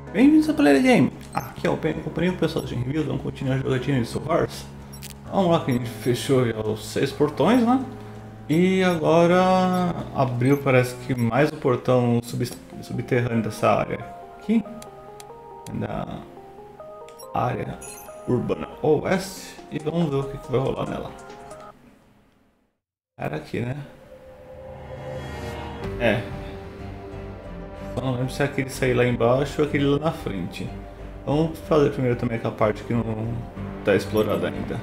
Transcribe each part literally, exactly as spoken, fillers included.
Bem-vindos ao Player Game! Aqui é o Pen, acompanhei o pessoal de reviews, vamos continuar a jogatina de Soul Wars. Vamos lá que a gente fechou os seis portões, né? E agora abriu, parece que mais o portão sub subterrâneo dessa área aqui. Da área urbana oeste. E vamos ver o que, que vai rolar nela. Era aqui, né? É. Só não lembro se é aquele sair lá embaixo ou aquele lá na frente. Vamos fazer primeiro também aquela parte que não está explorada ainda.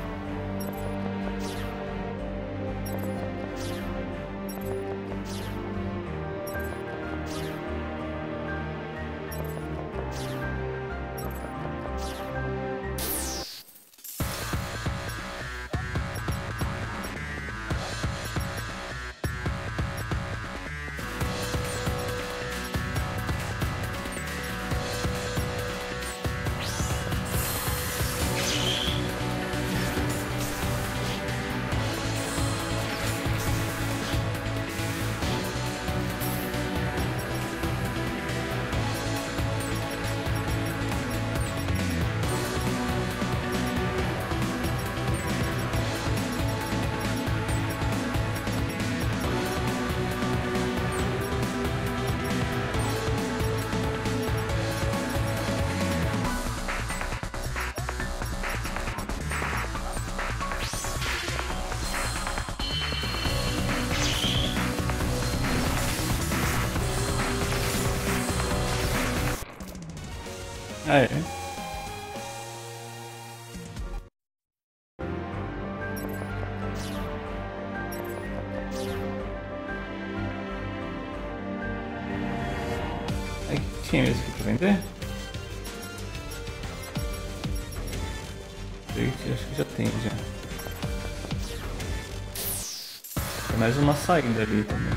Ah, é. Aí, tinha esse aqui pra vender? Acho que já tem já. Tem mais uma saída ali também.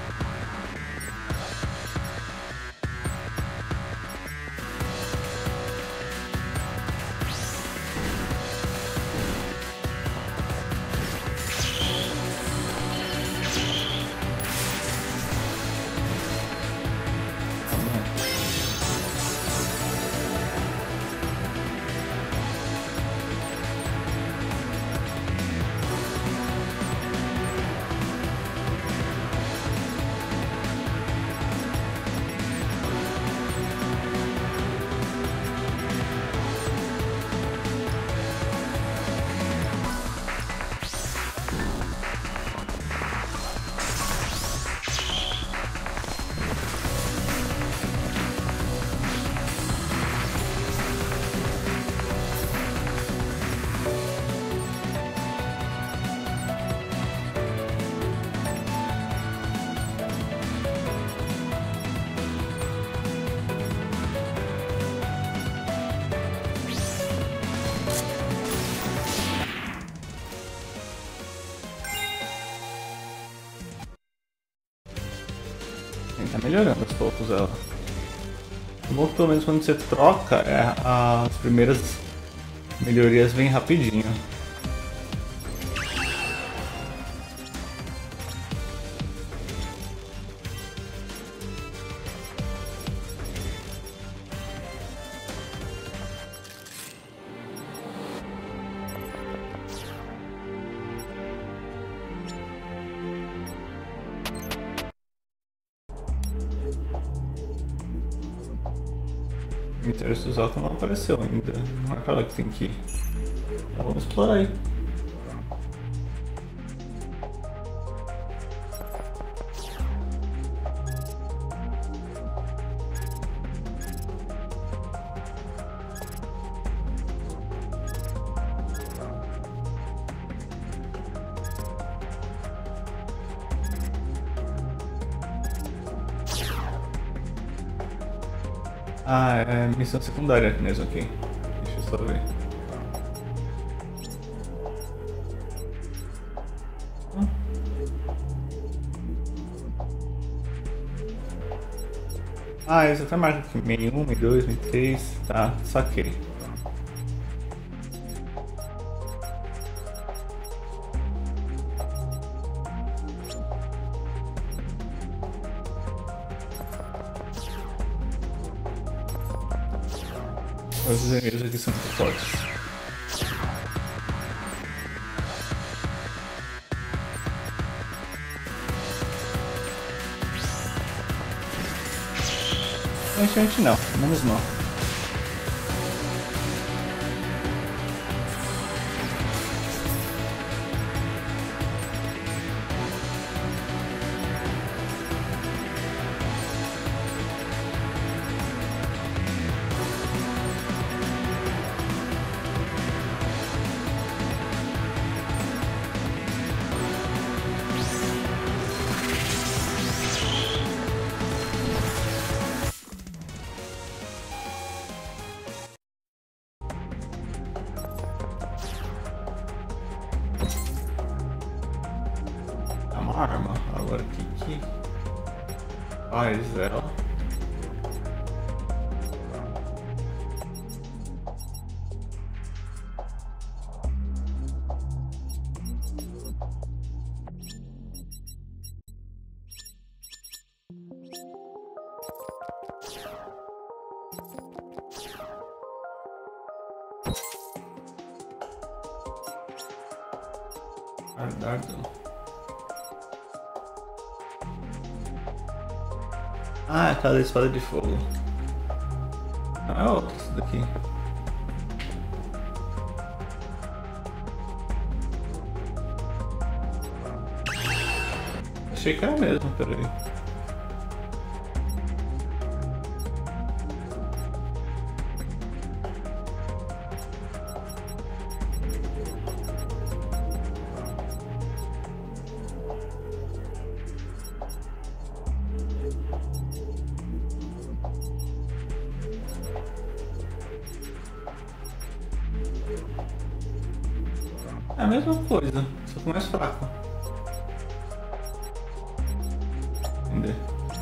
Tá melhorando aos poucos ela. O bom que pelo menos quando você troca, é, as primeiras melhorias vêm rapidinho. O cemitério Suzaku não apareceu ainda. Não é pra lá que tem que ir. Então vamos explorar aí. Ah, é missão secundária mesmo aqui. Deixa eu só ver. Ah, esse até marca aqui. meio um, meio dois, meio três. Tá, saquei. Os inimigos aqui são muito fortes. Aparentemente não, menos mal. Uma arma. Agora o que que faz ela? Dardo. Ah, é aquela espada de fogo. Não é outra isso daqui. Achei que era mesmo, peraí. É a mesma coisa, só que mais fraco. Entender.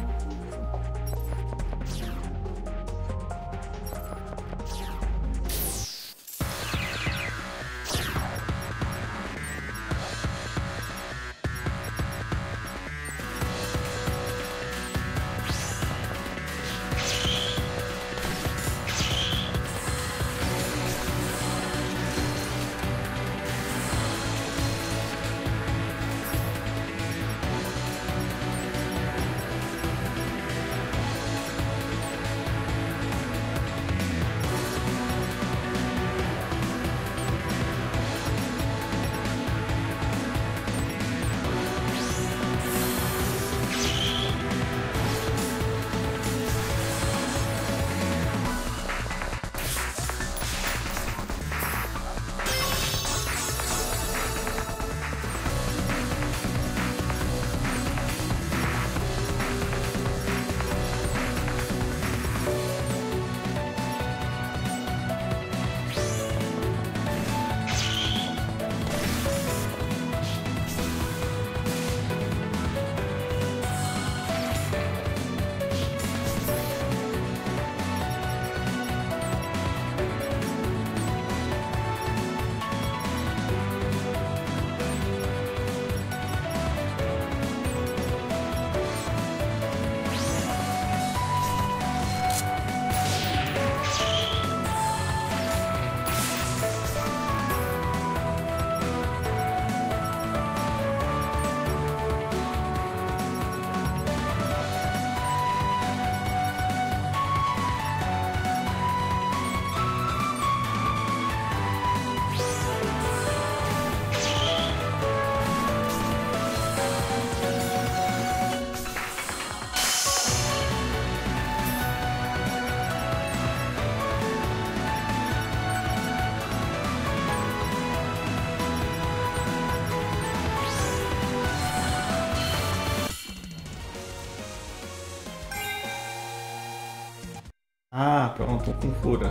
Ah, pronto, com cura.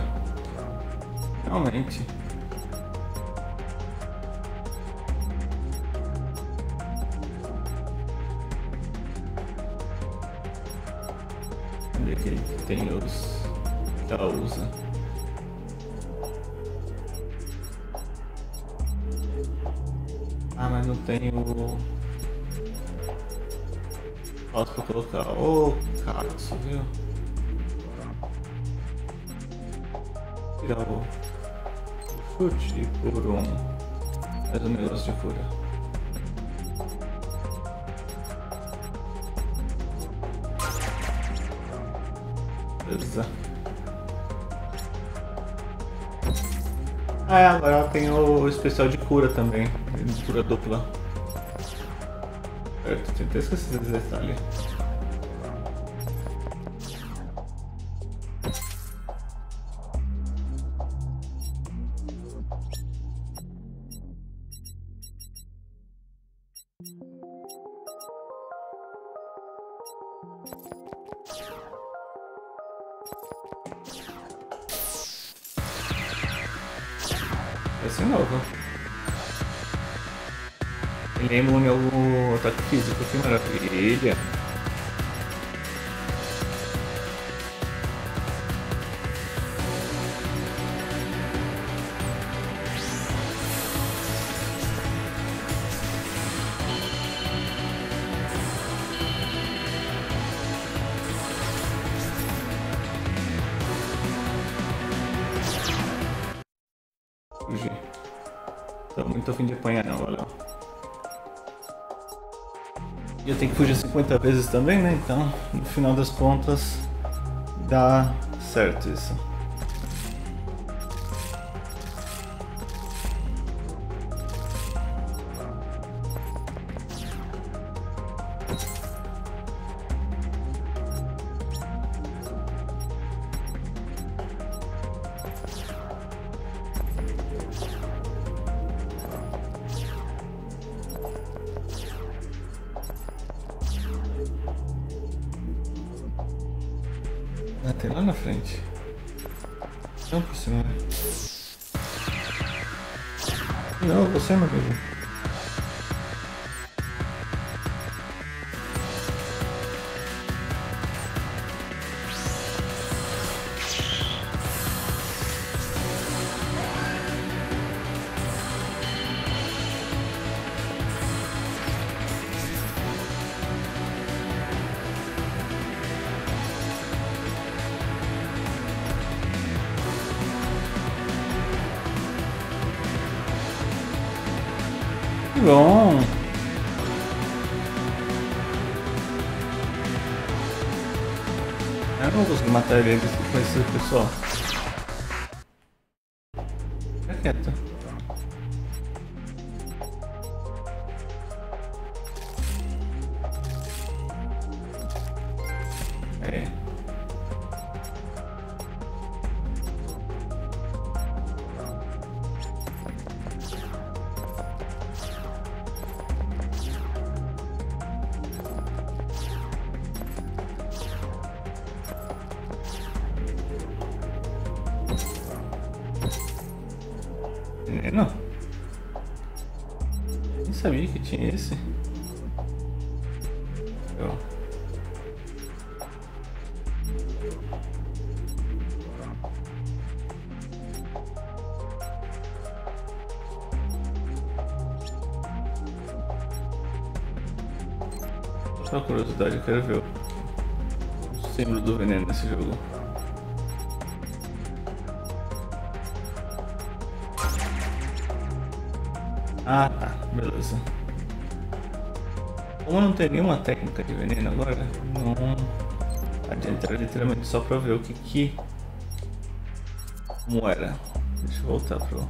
Realmente. Onde é que tem os que ela usa? Ah, mas não tem o... Posso colocar... Ô, oh, cara, você viu? tirar o chute por um. Mais um negócio de cura. Beleza. Ah, é, agora ela tem o especial de cura também. De cura dupla. Certo, tinha até esquecido desse detalhe. Essa é nova. Ele é imune ao ataque físico, que maravilha. Fugir. Tô muito a fim de apanhar não, valeu. E eu tenho que fugir cinquenta vezes também, né? Então, no final das contas, dá certo isso. Até lá na frente. Não por cima. Não, você, meu amigo. Que bom! Eu não vou conseguir matar ele com esse pessoal. Fica quieto. É. Veneno? Nem sabia que tinha esse. Eu. Só curiosidade, eu quero ver o símbolo do veneno nesse jogo. Ah, tá, beleza. Como eu não tenho nenhuma técnica de veneno agora, não adianta literalmente só pra ver o que que... como era. Deixa eu voltar pro...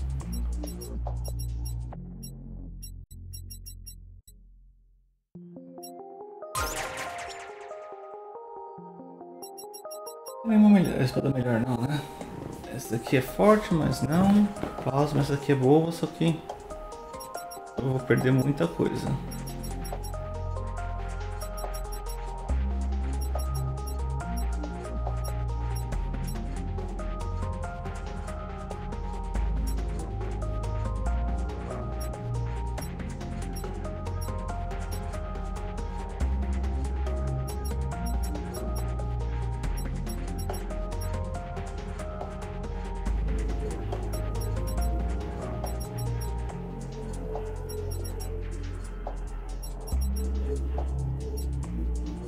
Nenhuma melhor, espada melhor não, né? Essa daqui é forte, mas não. Plasma, essa aqui é boa, só que eu vou perder muita coisa.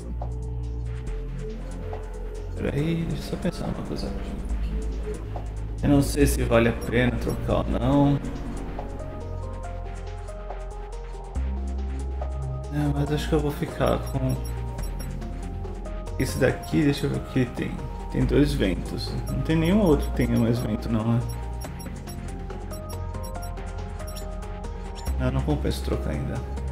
Peraí, deixa eu só pensar uma coisa rapidinho. Eu não sei se vale a pena trocar ou não. É, mas acho que eu vou ficar com esse daqui. Deixa eu ver o que tem. Tem dois ventos. Não tem nenhum outro que tenha mais vento não, né? Não, não compensa trocar ainda.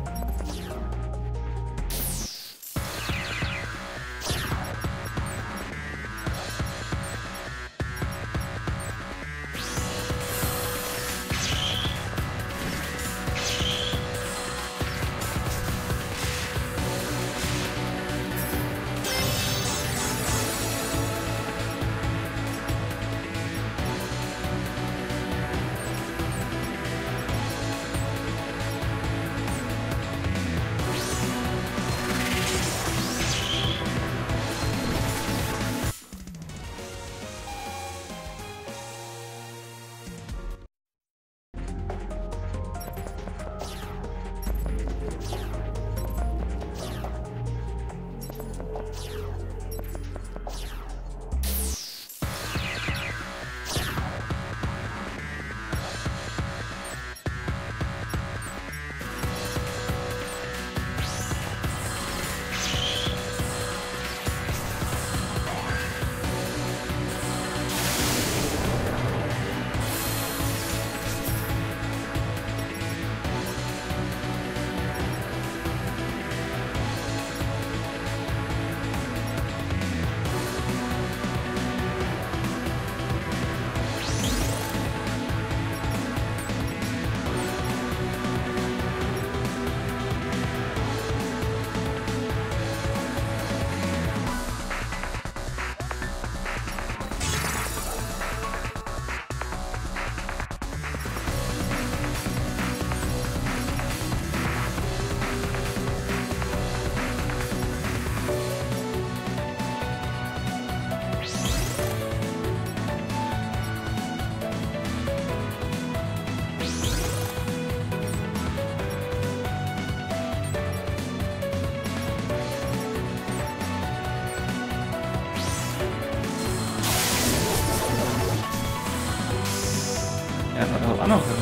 É, não vai rolar não, cara.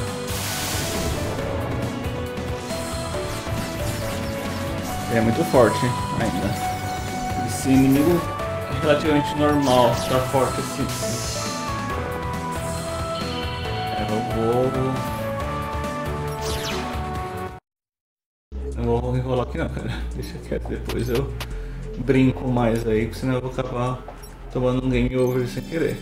É muito forte ainda. Esse inimigo é relativamente normal, tá forte assim. É, eu vou... Não vou enrolar aqui não, cara. Deixa quieto, depois eu brinco mais aí, porque senão eu vou acabar tomando um game over sem querer.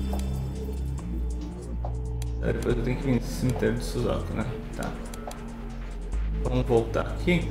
É, depois eu tenho que vir no cemitério de Suzaku, né? Tá. Vamos voltar aqui.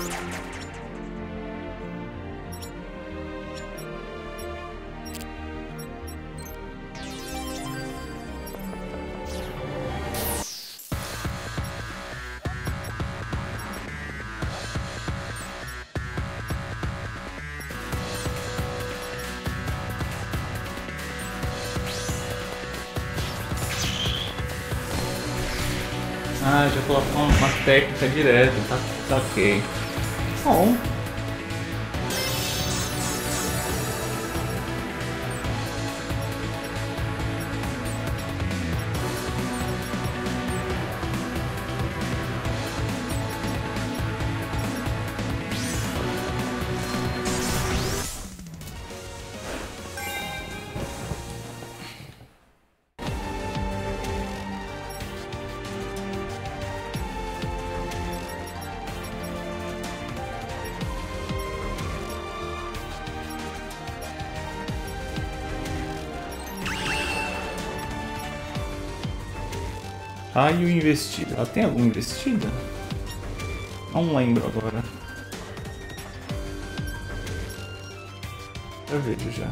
Ah, já colocou uma técnica direta, tá, tá ok. Bom. Raio investido. Ela tem alguma investida? Não lembro agora. Eu vejo já.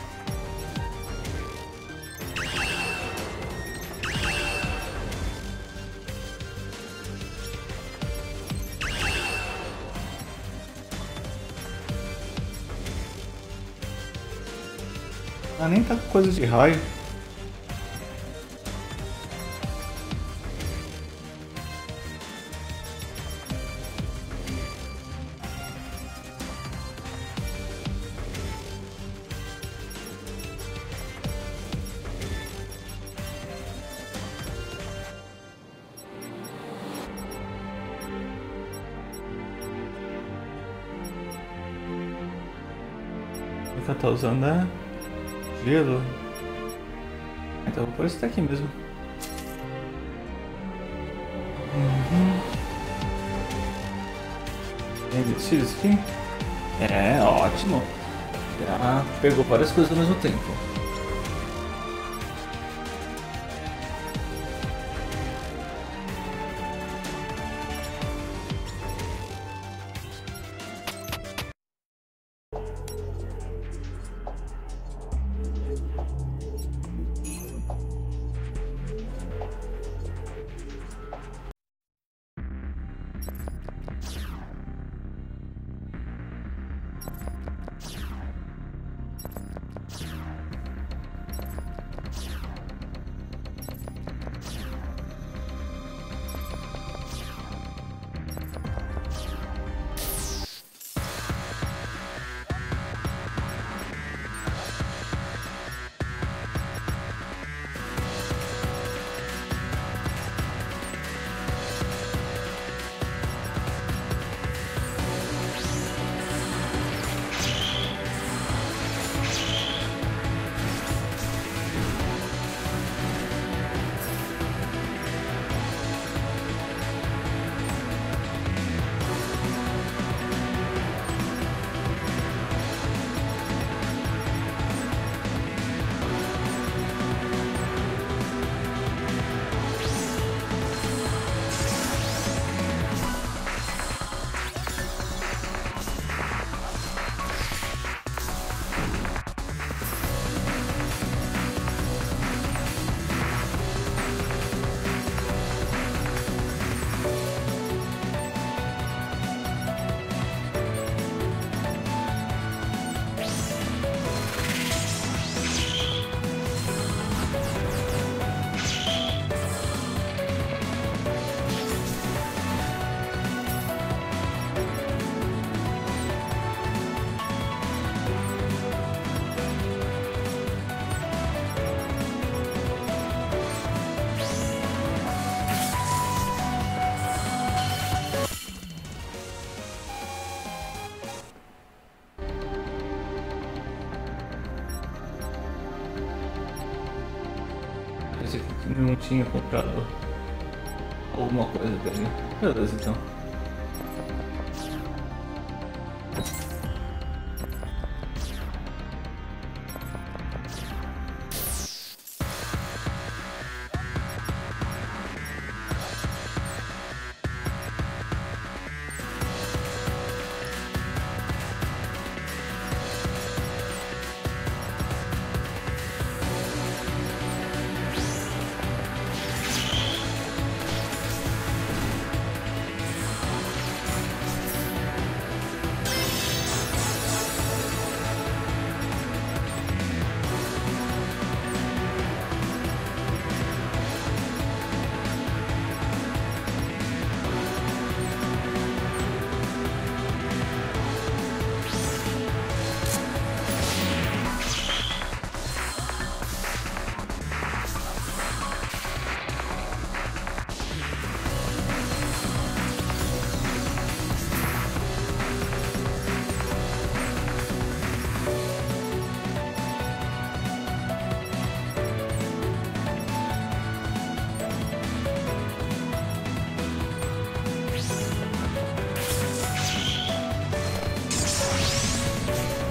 Ah, nem tá com coisa de raio. O que ela tá usando é gelo. Então vou pôr isso daqui mesmo. Uhum. Tem investido isso aqui? É, ótimo. Já pegou várias coisas ao mesmo tempo. Pensei que não tinha comprado alguma coisa dele. Beleza, então.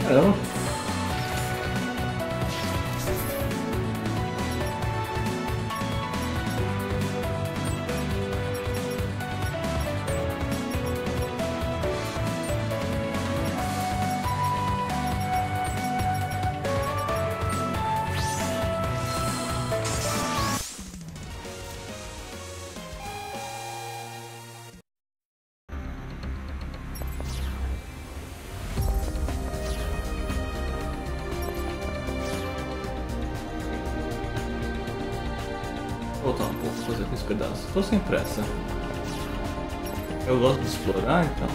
Caramba. Voltar um pouco, fazer com esse pedaço. Tô sem pressa. Eu gosto de explorar, então.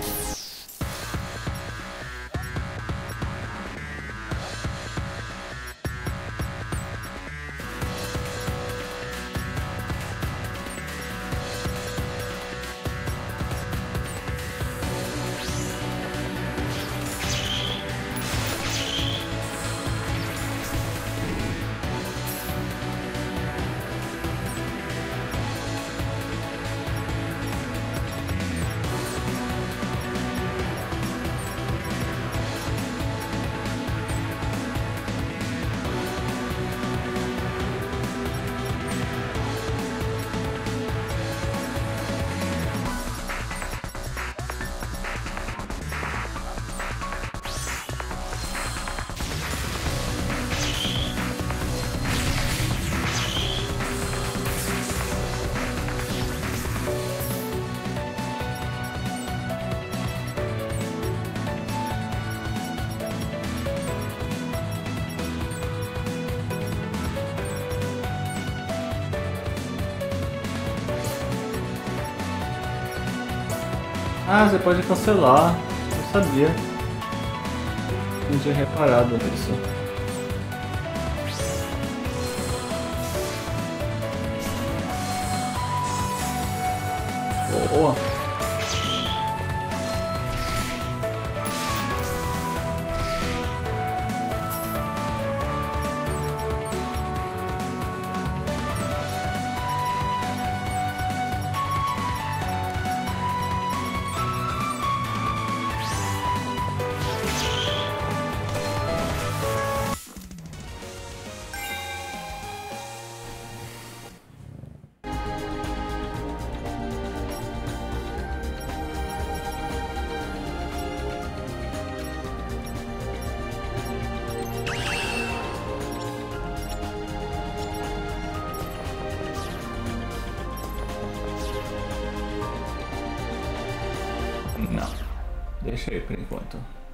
Ah, você pode cancelar. Eu sabia. Não tinha reparado nisso. Boa. Não, deixa aí por enquanto.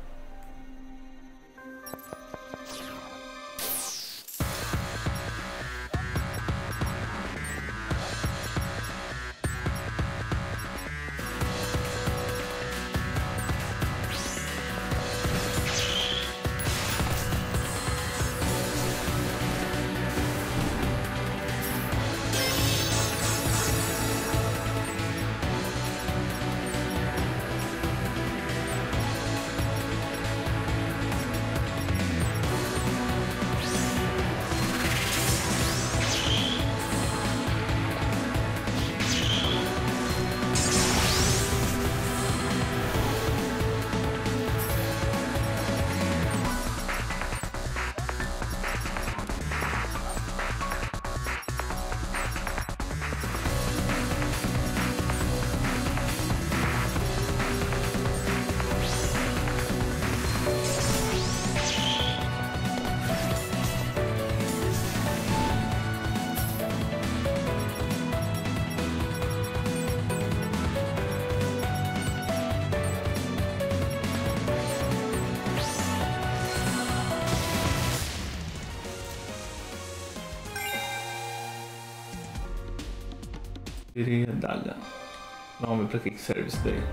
Virei a daga. Vamos ver pra que que serve isso daí.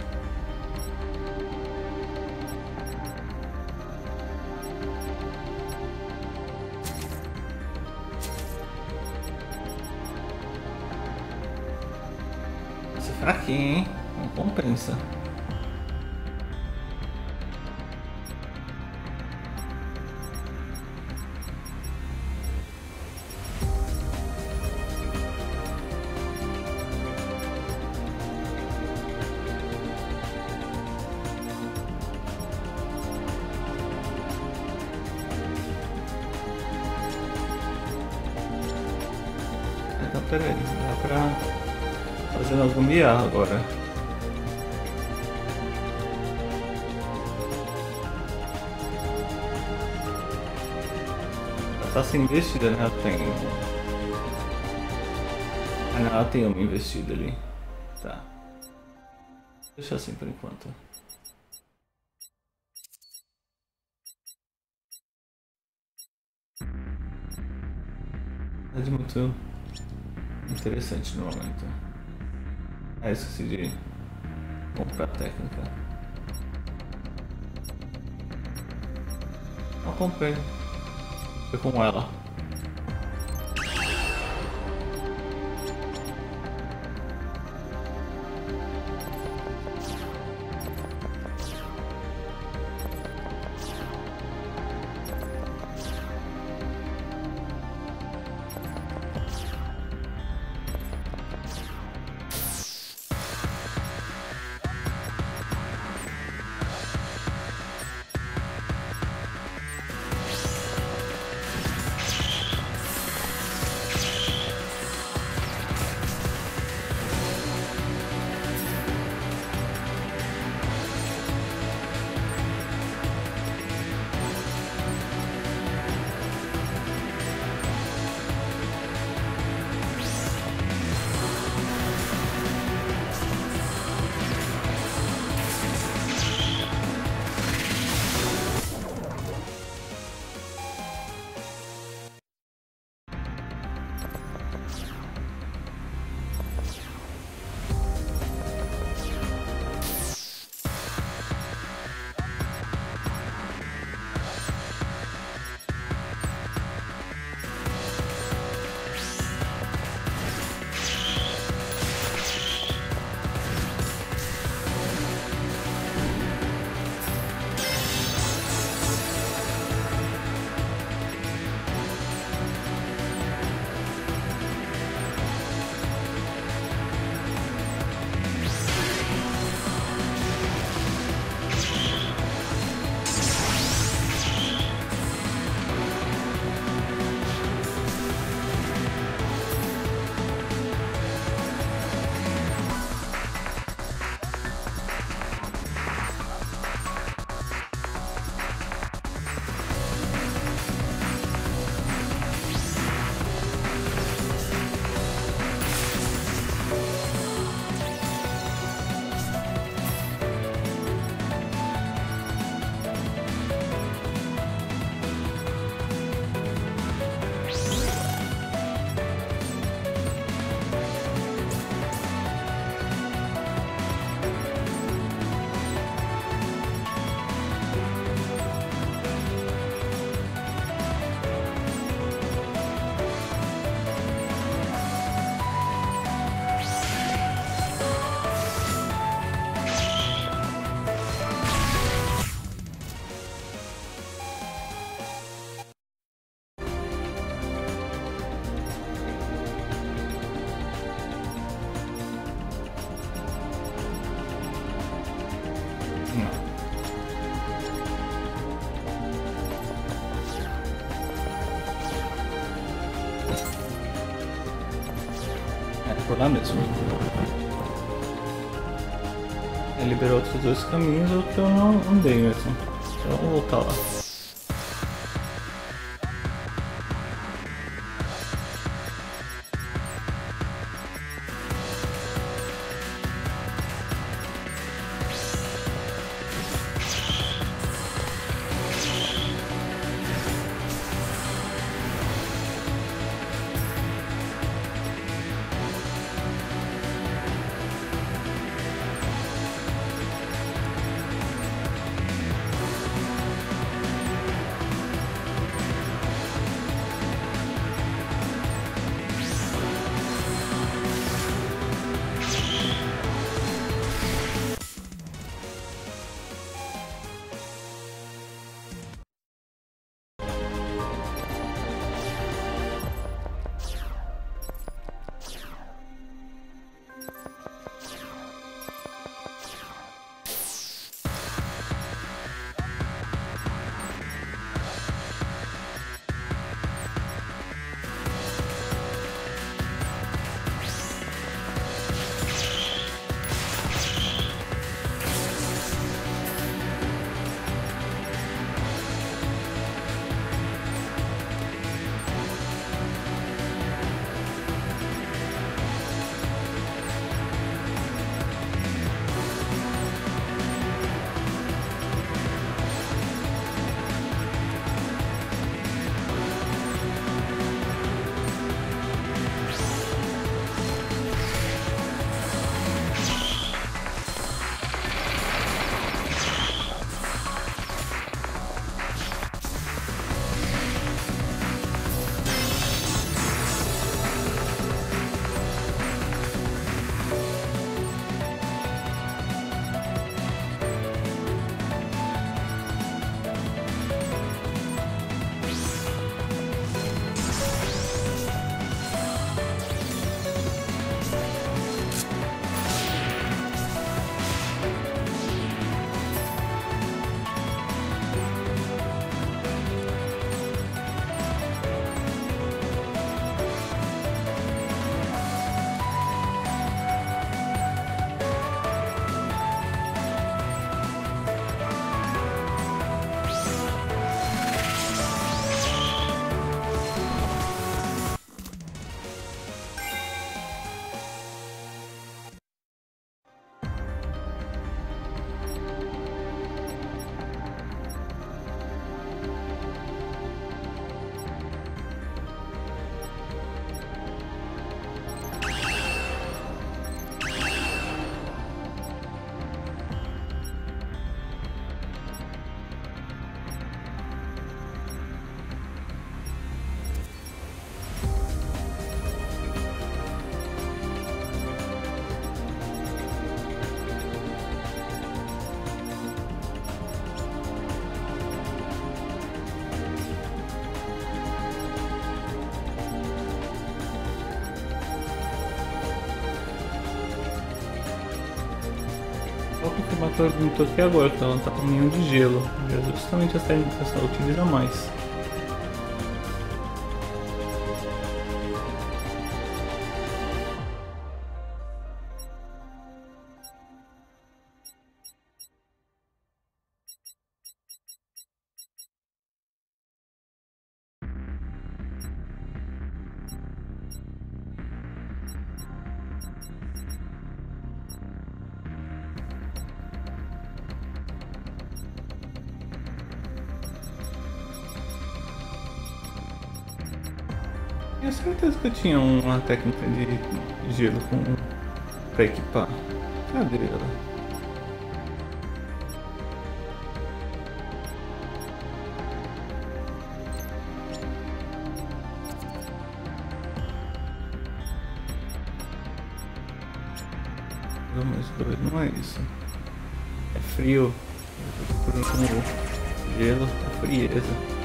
Essa é fraquinha, hein? Não compensa. pera aí, dá pra fazer nós gambiarra agora. Ela tá sem investida, né? Ela tem. Ah, não, ela tem uma investida ali. Tá. Deixa assim por enquanto. É muito interessante no momento. Ah, esqueci de comprar técnica. Não comprei. Foi com ela. Por lá mesmo. Ele liberou outros dois caminhos, o que eu não andei mesmo. Então eu vou voltar lá. Vou confirmar que ela perguntou aqui agora, que ela tá com nenhum de gelo. É justamente essa técnica que ela utiliza mais. Tinha certeza que eu tinha uma técnica de gelo com, pra equipar. Cadê ela? Vamos dois, não é isso. É frio. Eu tô procurando como gelo, é frieza.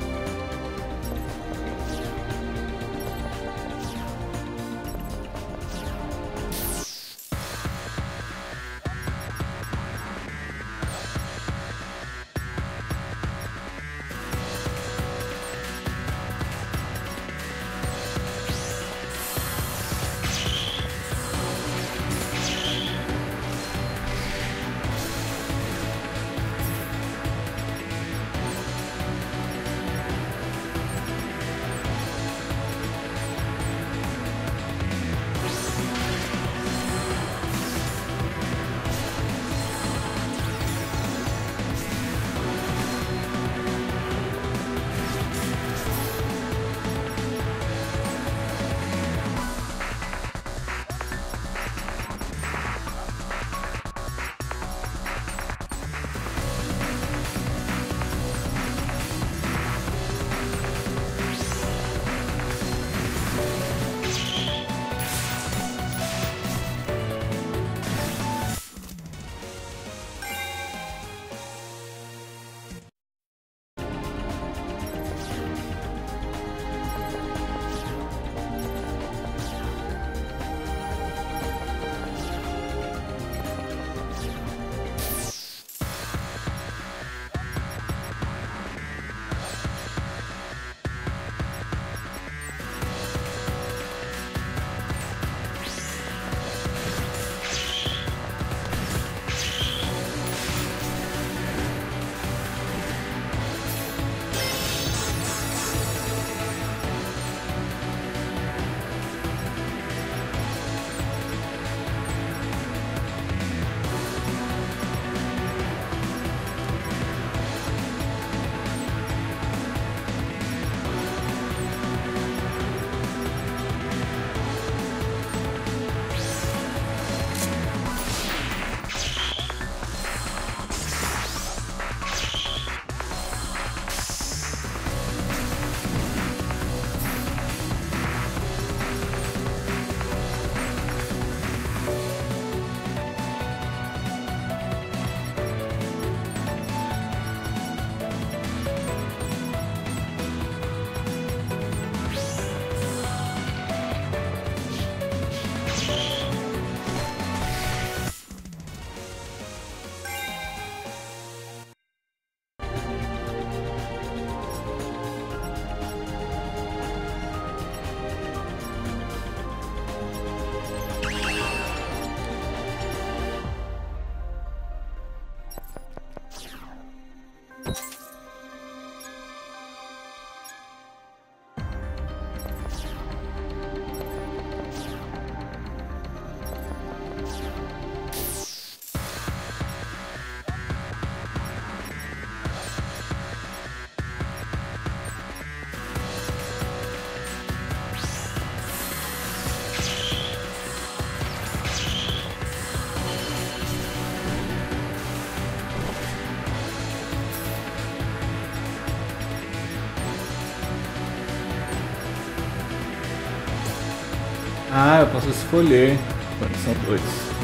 Ah, eu posso escolher. São dois.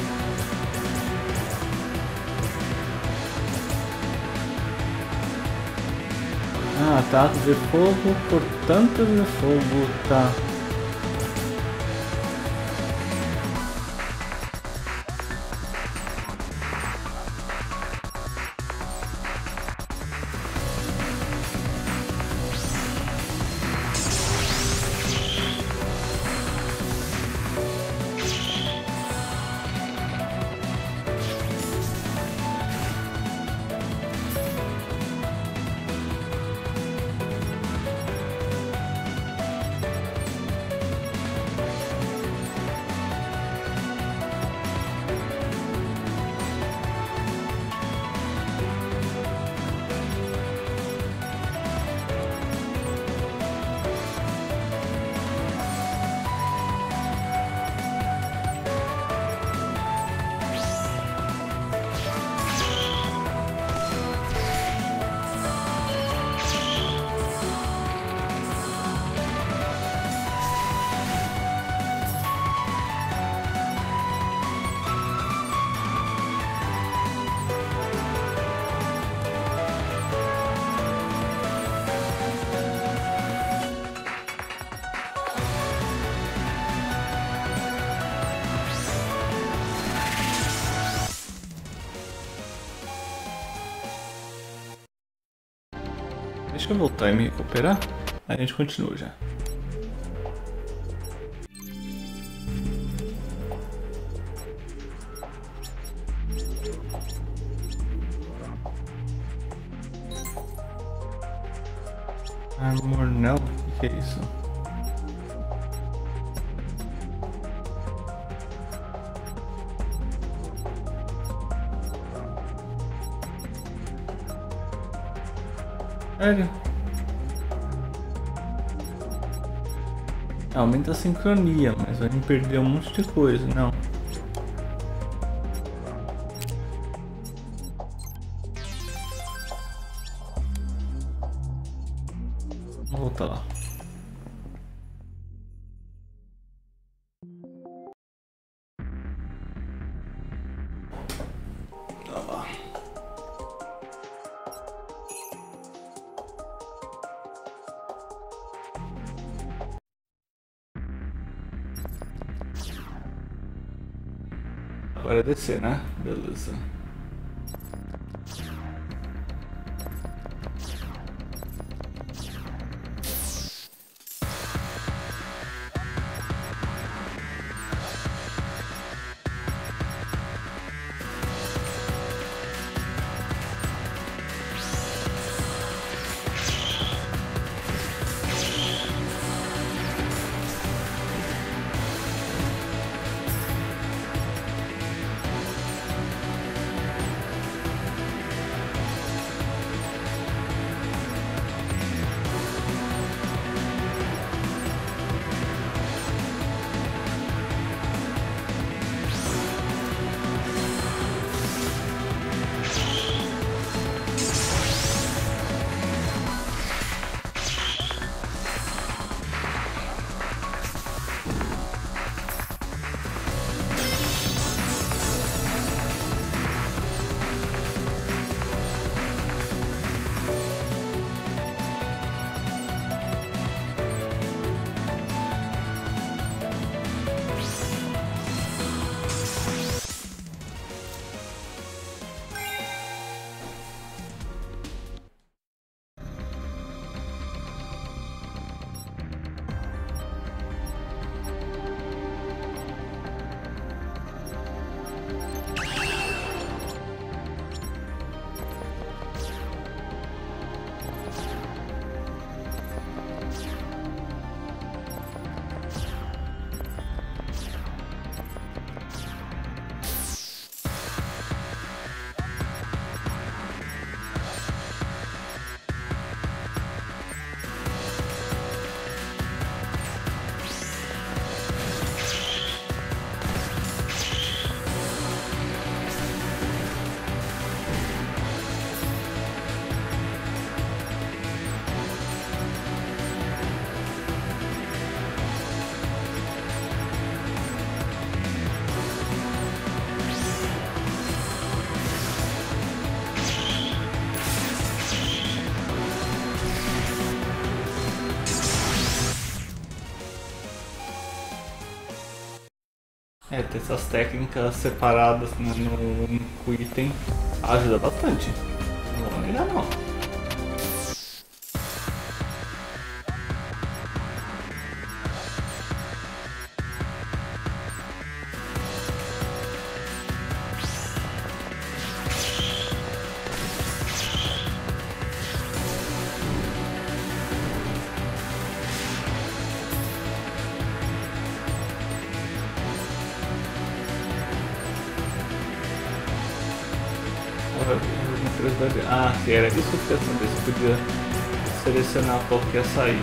Ah, ataque de fogo, portanto de fogo, tá. deixa eu voltar e me recuperar. Aí a gente continua já. Armor não? O que é isso? Sério? Aumenta a sincronia, mas vai me perder um monte de coisa, não. Vou voltar lá. Tá lá. Agora é descer, né? Beleza. É, ter essas técnicas separadas no, no único item ajuda bastante. Não vou negar não. Ah, que era isso que eu queria saber, se podia selecionar qual que ia sair.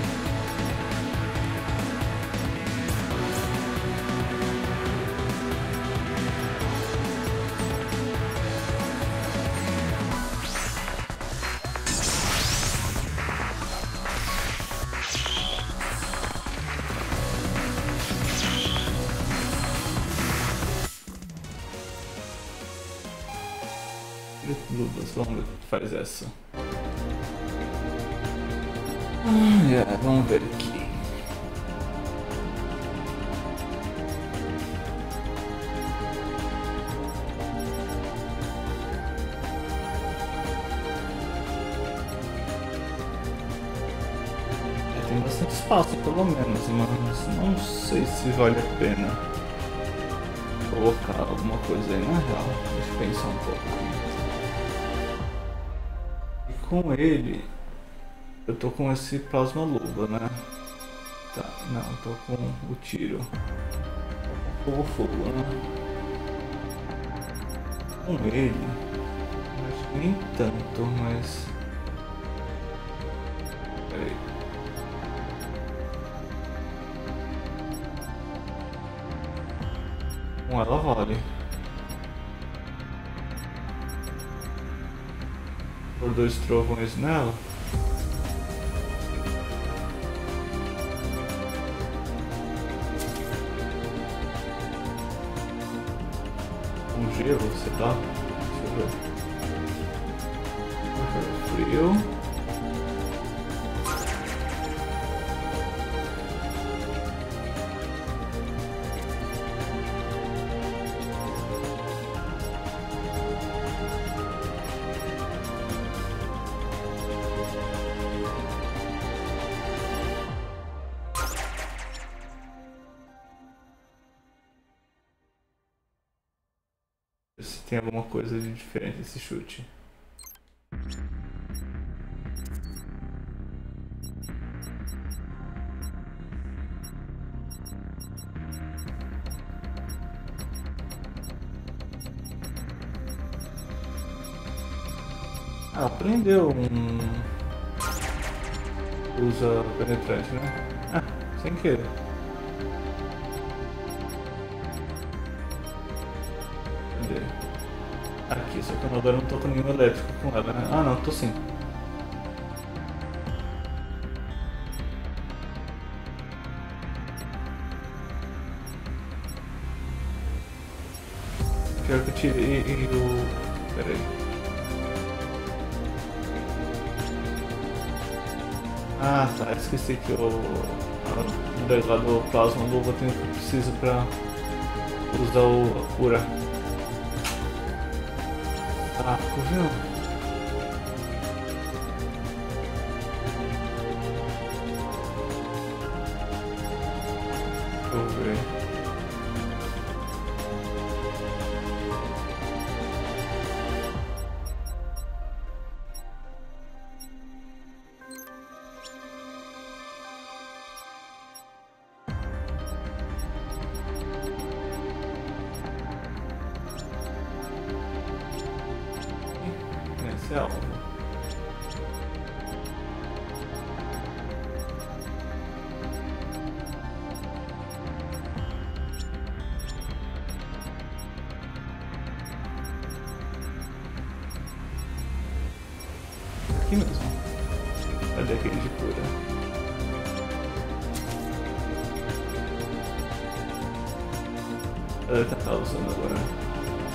Luvas, vamos ver o que faz essa. Ah, é, vamos ver aqui. bastante espaço, pelo menos, mas não sei se vale a pena colocar alguma coisa aí na real. Deixa eu pensar um pouco. E com ele, eu tô com esse plasma luva, né? Tá, não, eu tô com o tiro. Fogo, fogo, né? Com ele, acho que nem tanto, mas... Peraí. Com ela vale. Por dois trovões nela. Um gelo, você dá? Deixa eu ver. Frio. Se tem alguma coisa de diferente nesse chute. Ah, aprendeu um... Usa penetrante, né? Ah, sem querer. Cadê? Aqui, só que eu agora não tô com nenhum elétrico com ela, né? Ah não, tô sim. Pior que eu tirei e o... Pera aí. Ah tá, esqueci que o... O lá do plasma luva eu tenho que eu preciso pra usar o... a cura. Saco, viu? Deixa eu ver. Esse é alvo. Aqui mesmo. Cadê aquele de cura? Ela tá usando agora.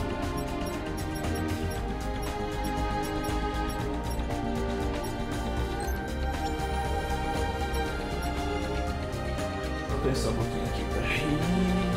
Vou pensar um pouquinho aqui, peraí.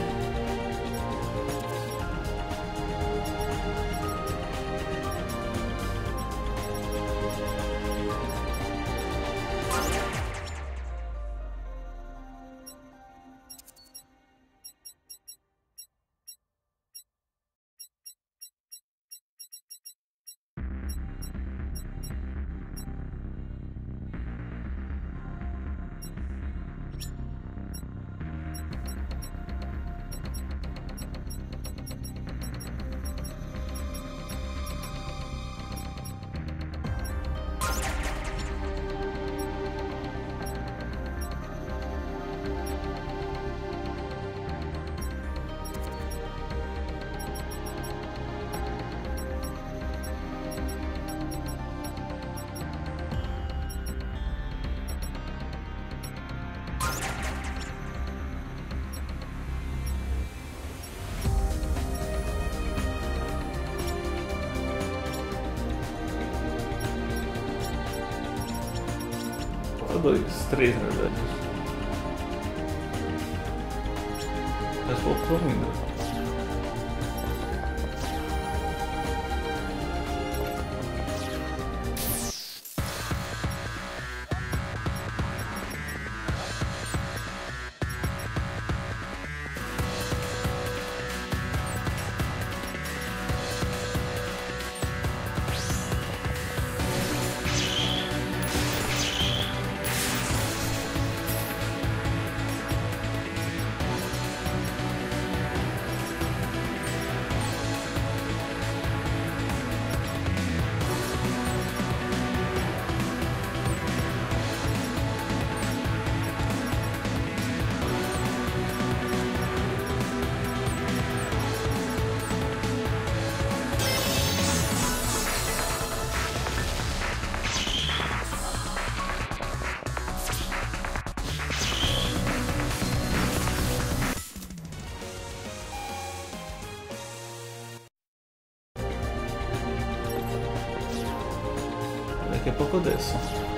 Dois, três na verdade. Mas faltou ainda. Daqui a pouco eu desço.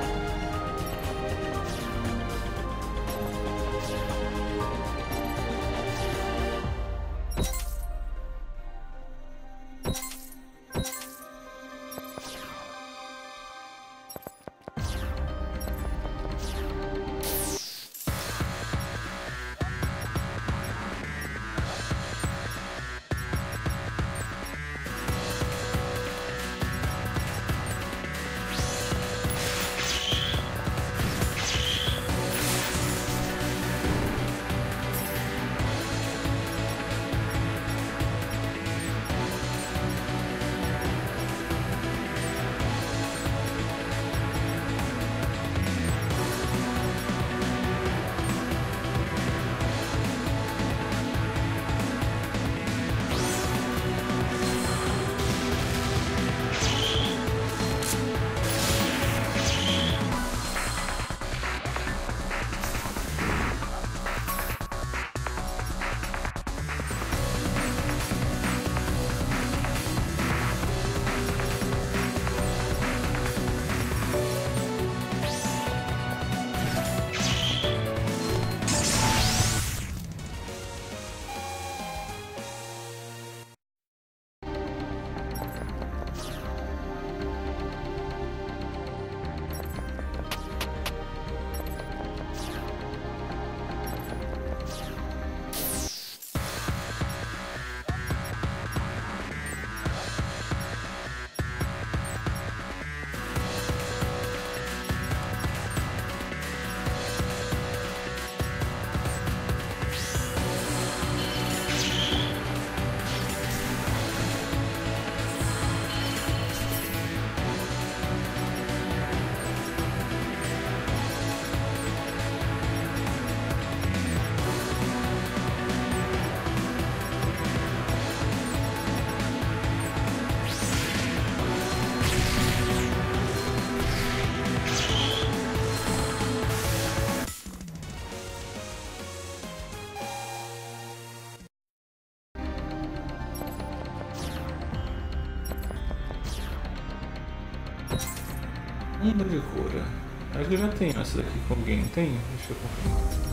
Onda de cura. Acho que eu já tenho essa daqui com alguém, tem? Deixa eu confirmar.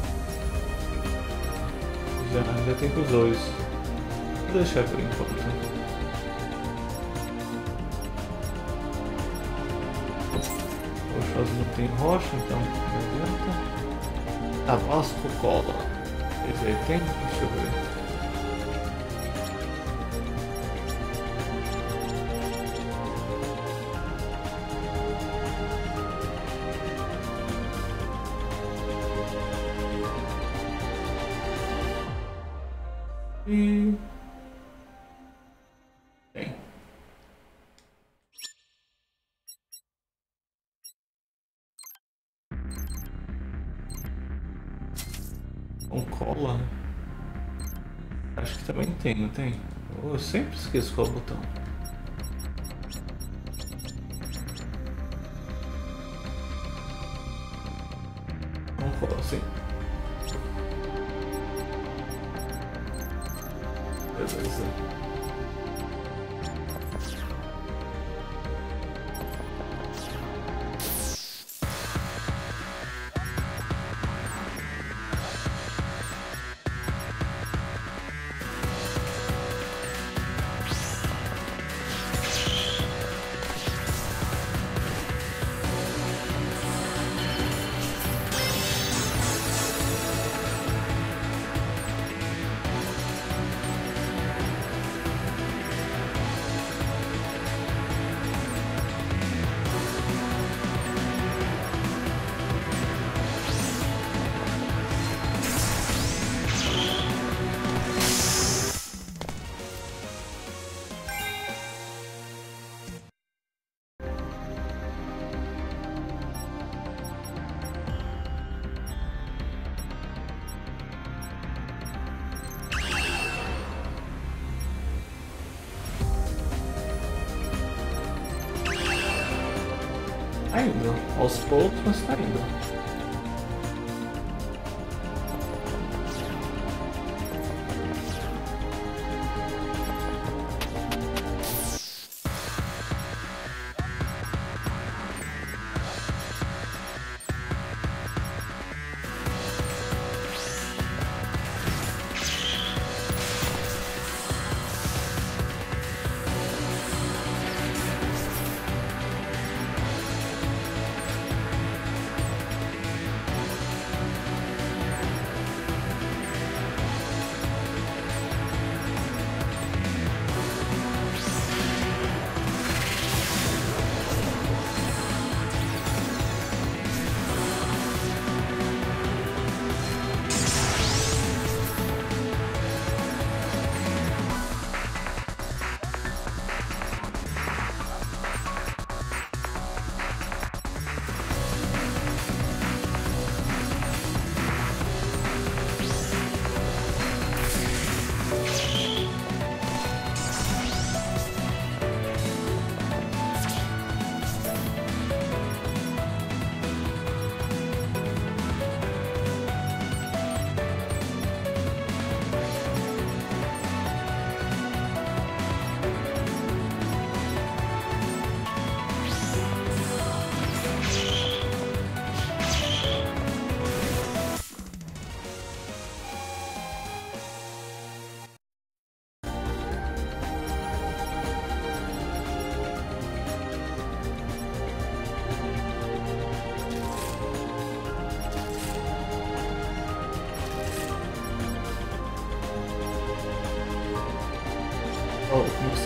Já, já tem com os dois. Vou deixar por enquanto. Rochosos não tem rocha, então não adianta. Tabasco cola. Esse aí tem? Deixa eu ver. E... tem. Com cola? Acho que também tem, não tem? Eu sempre esqueço qual é o botão. Com cola, sim. Beleza. Tá indo, aos poucos, mas tá indo.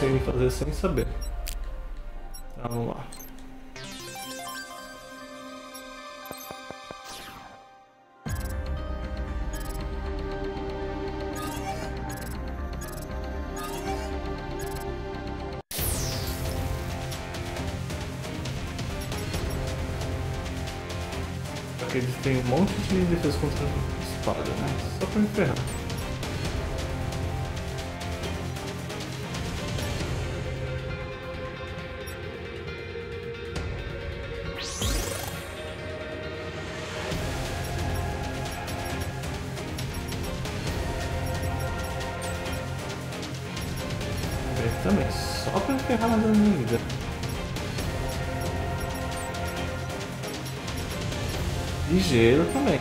conseguem fazer sem saber. Então, vamos lá. Porque eles têm um monte de defesa contra a espada, né? Só pra me ferrar. Ele também, só pra me ferrar mais a minha vida. E gelo também.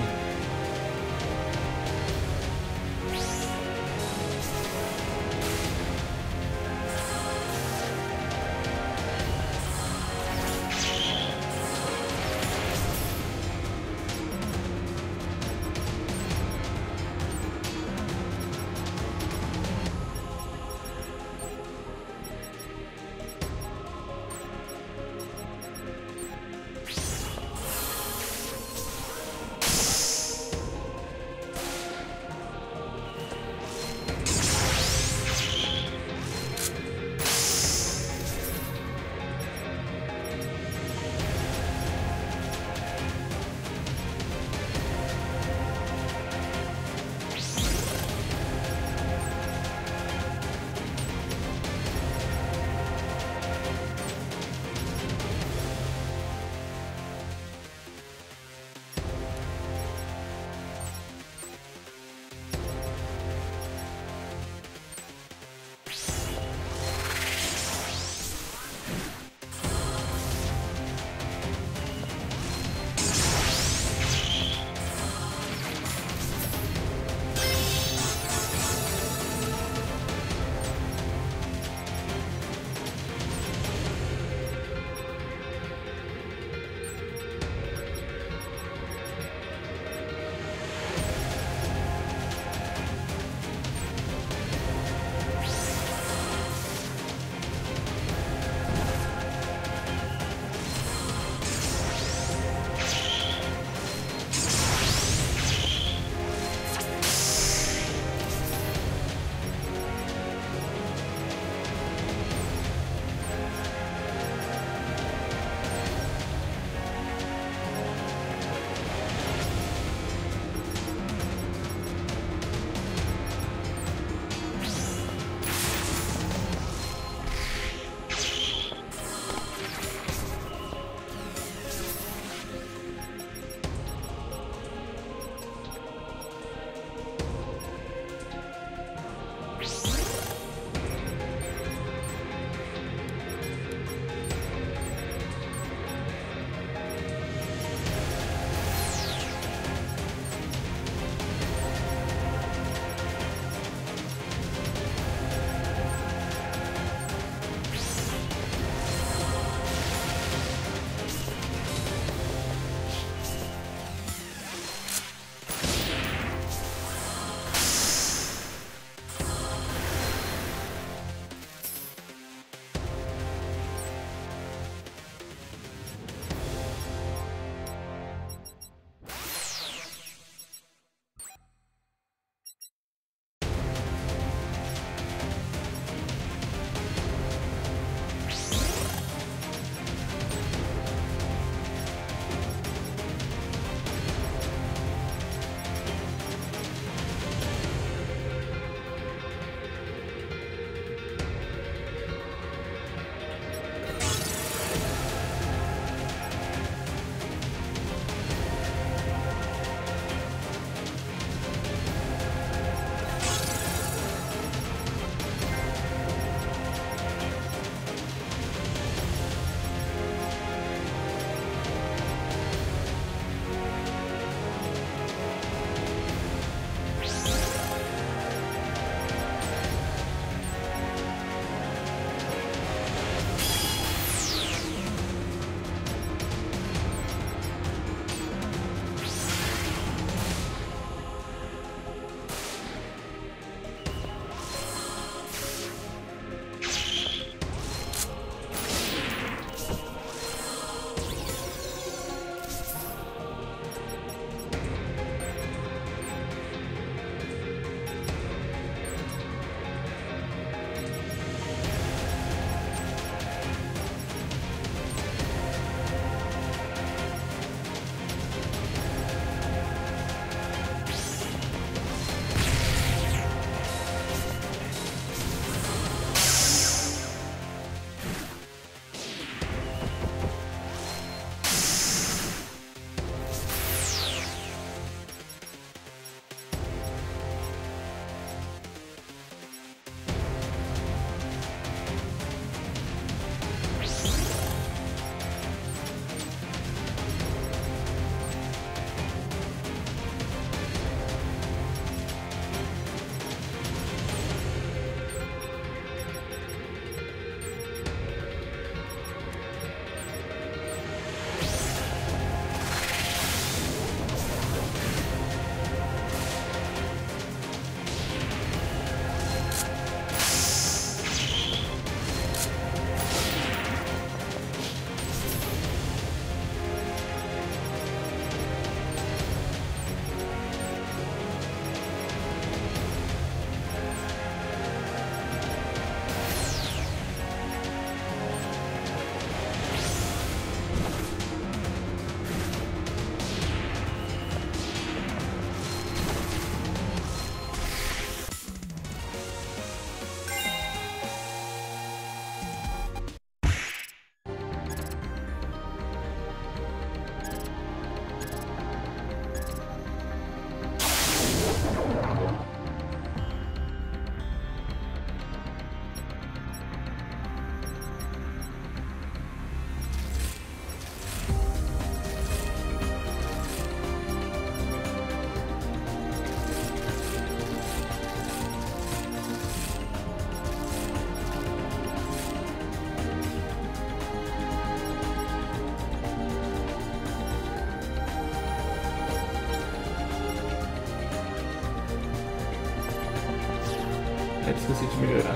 esqueci de melhorar.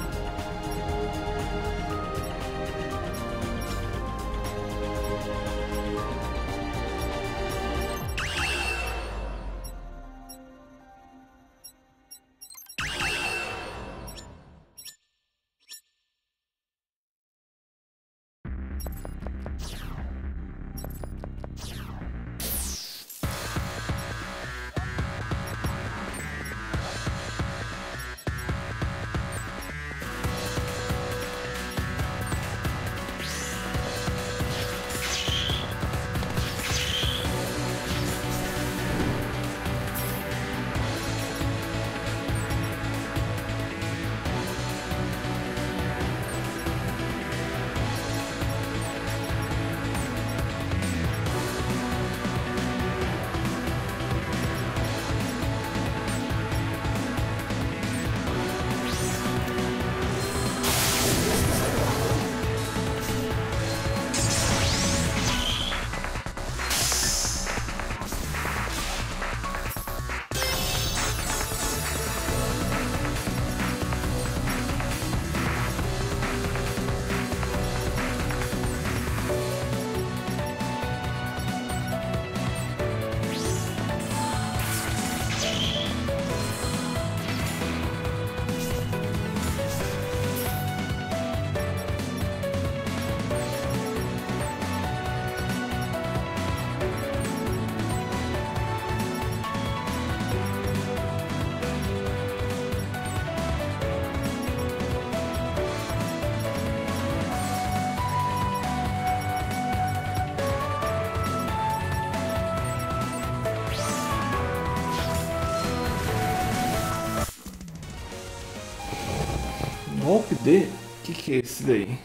Golpe D? O que, que é esse daí?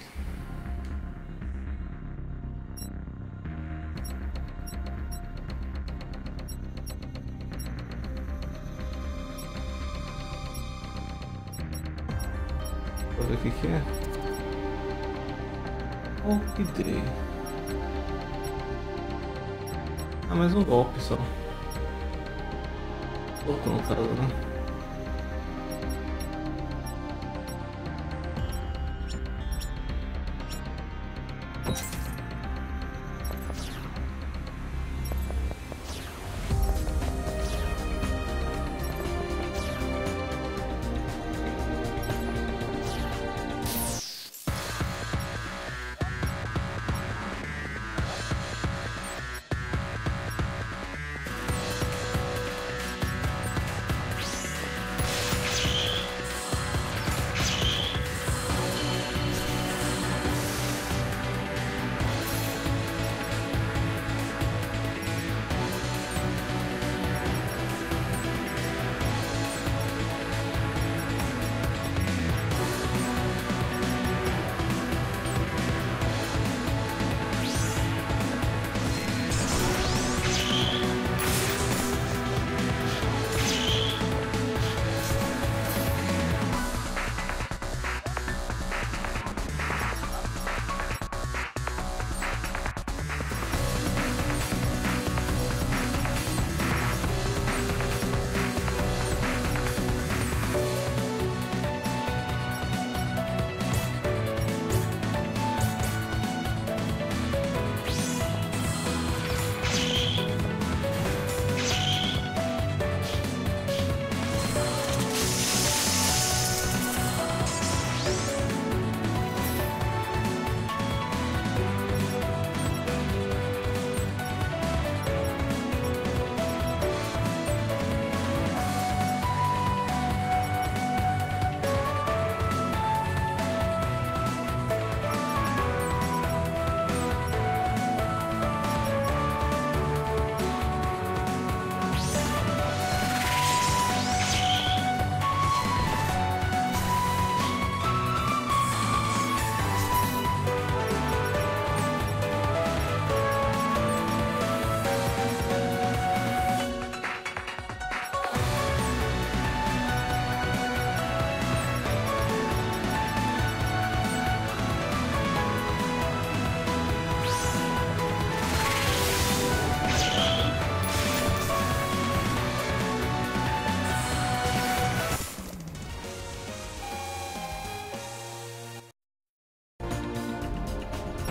Vou ver o que, que é. Golpe D. Ah, mais um golpe só. Outro no caso, né?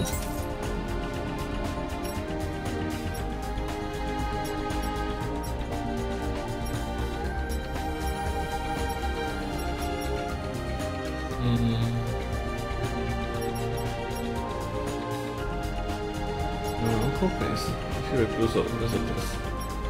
Hum. Não, não compensa. Deixa eu ver pros outros, pros outros.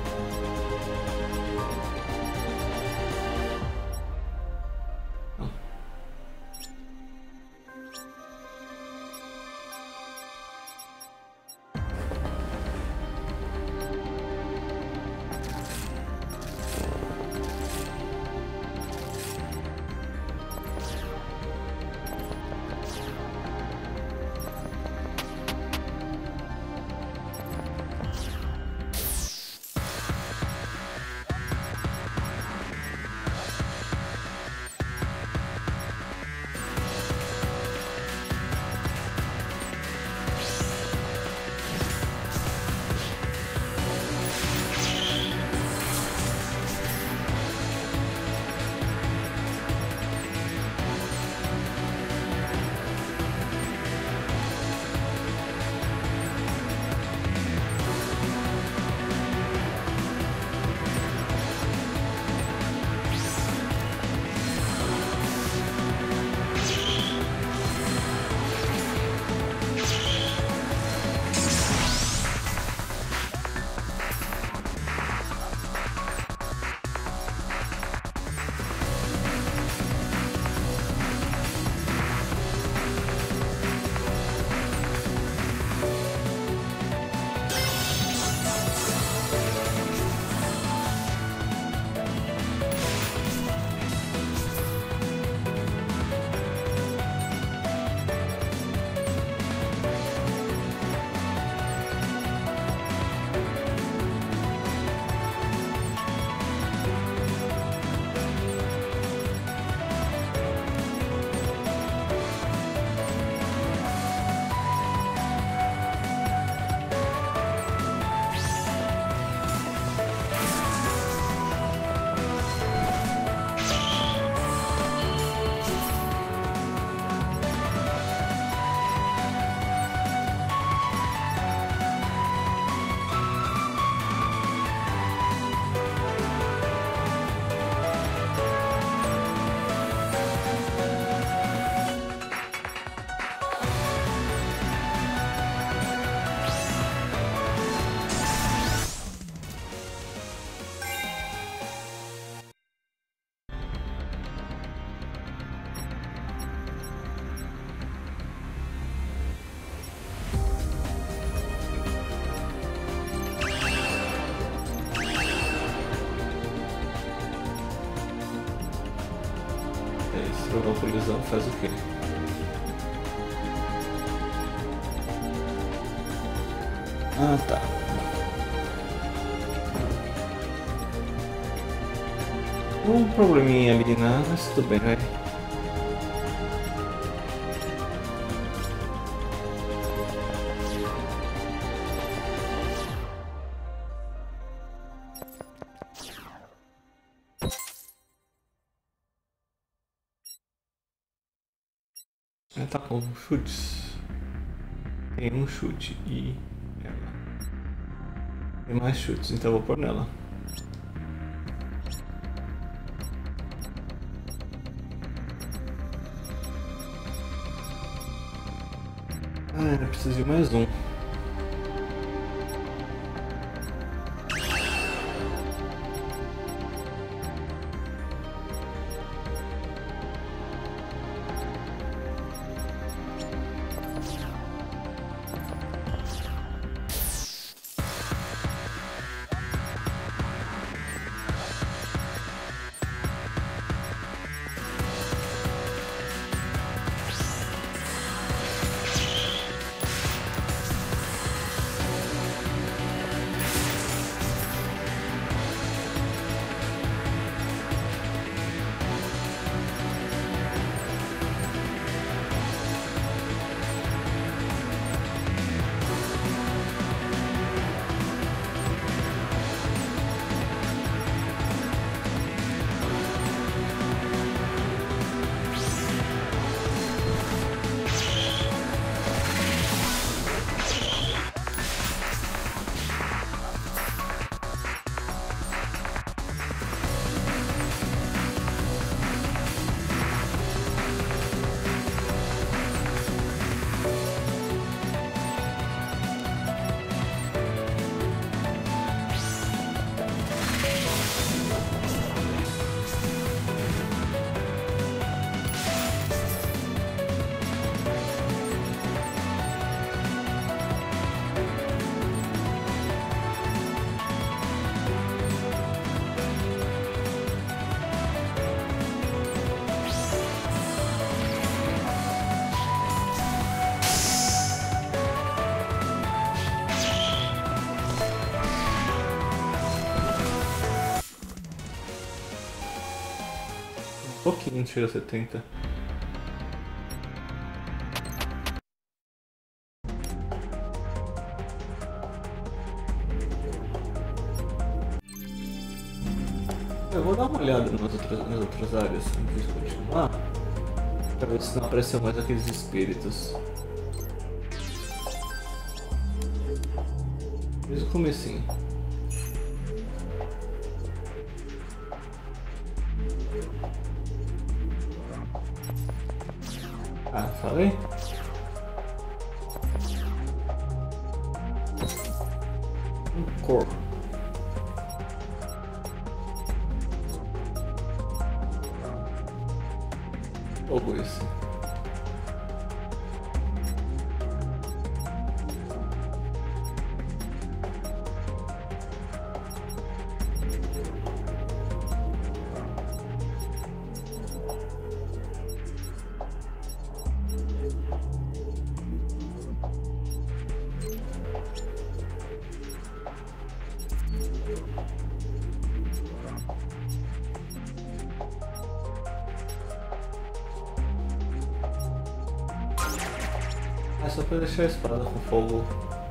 Monopolizando faz o quê? Ah, tá. Um probleminha ali, né? Mas tudo bem, vai. Ela tá com chutes. Tem um chute e ela tem mais chutes, então eu vou pôr nela. Ah, ainda preciso de mais um. Pouquinho, chega a setenta. Eu vou dar uma olhada nas outras, nas outras áreas antes de continuar, pra ver se não apareceu mais aqueles espíritos. Desde o comecinho. Ah, falei? Um corpo. Fogo esse. É só pra deixar a espada com fogo.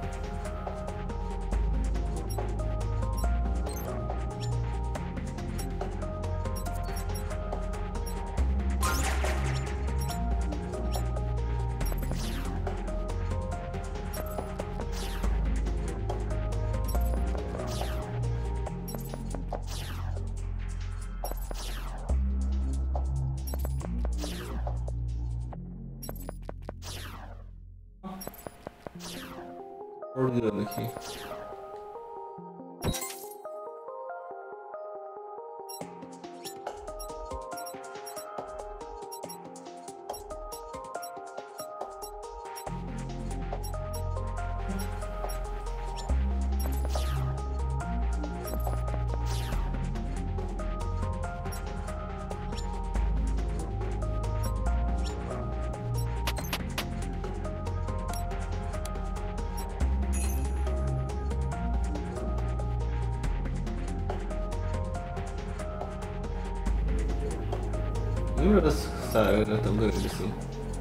Orgando aqui. Lembra dessa área tão grande assim?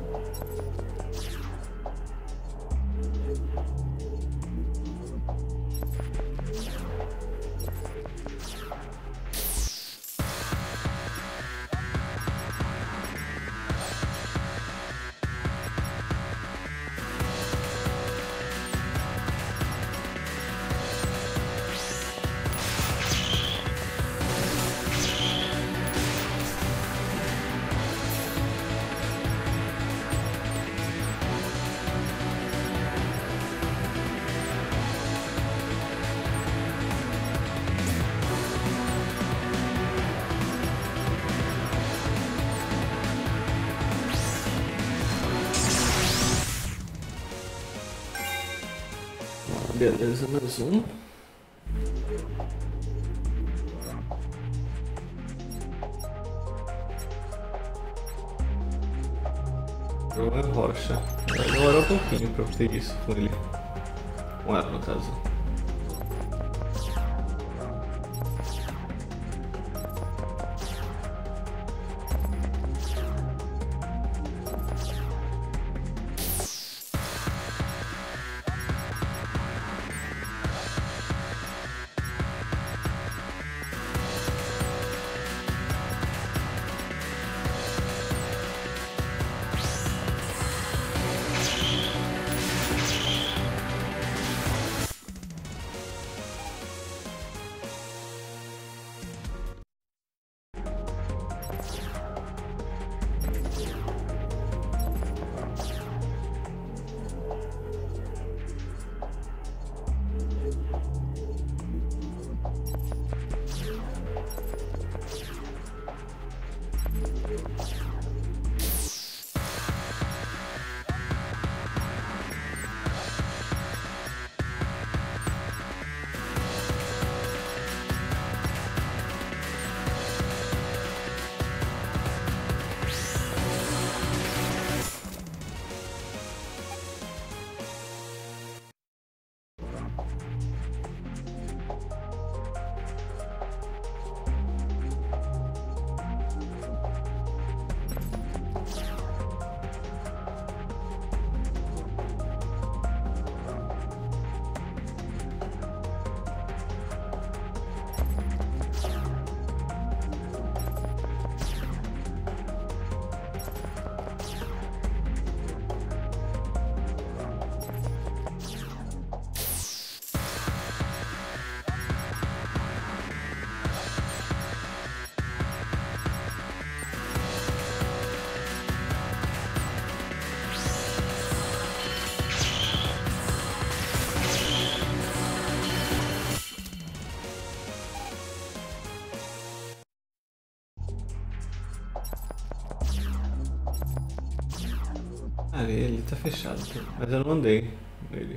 Beleza, mais um. Uma rocha. Vai demorar um pouquinho pra ter isso com ele. Com ela, no caso. estar fechado, mas eu não andei nele.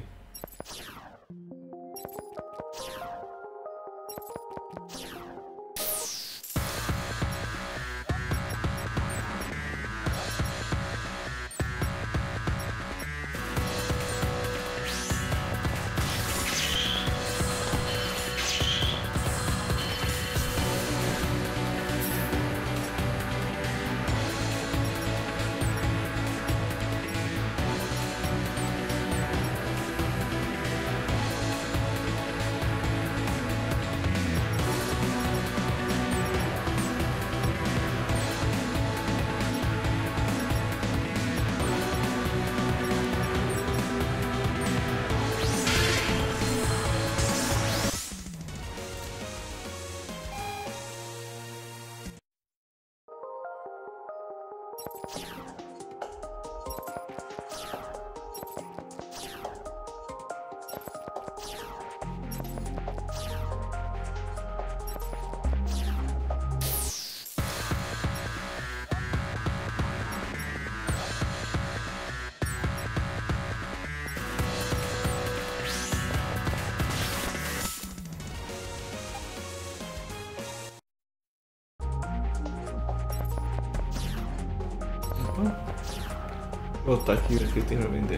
Vou botar aqui o que tem pra vender.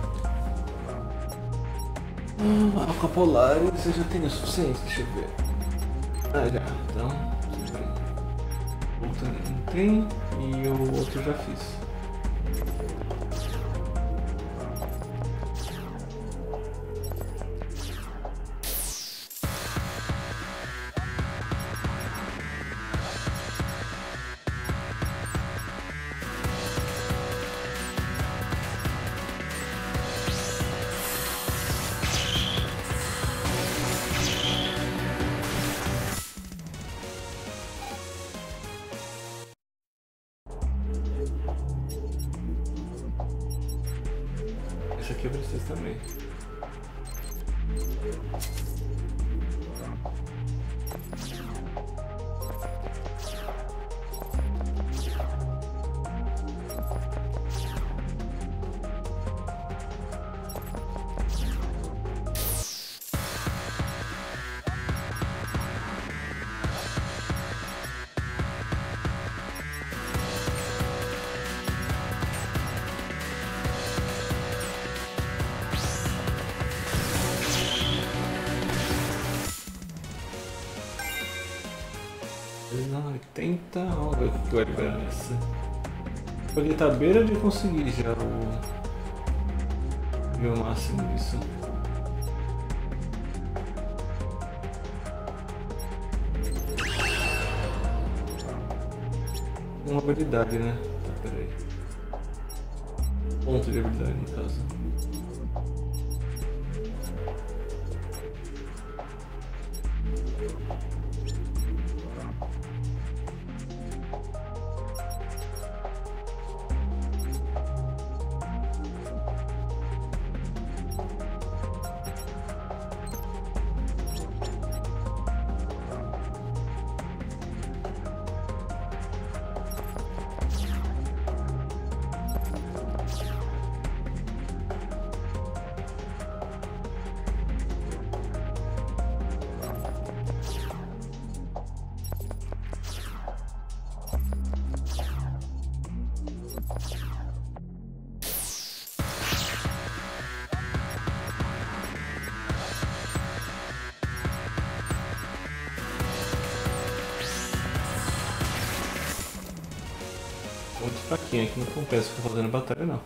Ah, Alca Polaris eu já tenho o suficiente, deixa eu ver. Ah, já, então tudo bem. Outro não tem e o outro eu já fiz. Esse aqui eu preciso também. oitenta, vamos ver o que vai liberar nessa. Ele tá à beira de conseguir já o, o máximo disso. Uma habilidade, né? Tá, peraí. Ponto de habilidade no caso. Muito fraquinho aqui, não compensa ficar fazendo batalha não.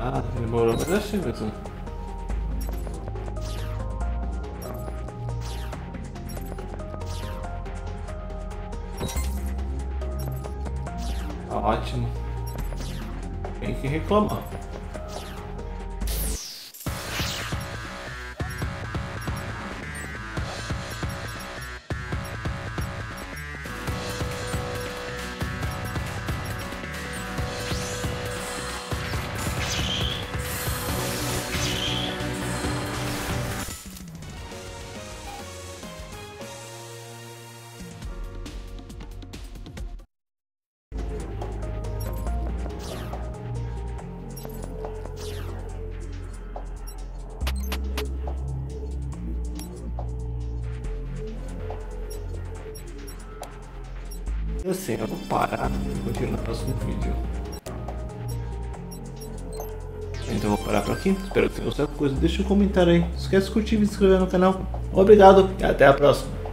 Ah, demorou, mas achei mesmo. Tá ótimo. Tem que reclamar. Assim, eu vou parar e continuar no próximo vídeo. Então eu vou parar por aqui. Espero que tenham gostado. Coisa, deixa um comentário aí. Não esquece de curtir e se inscrever no canal. Obrigado e até a próxima.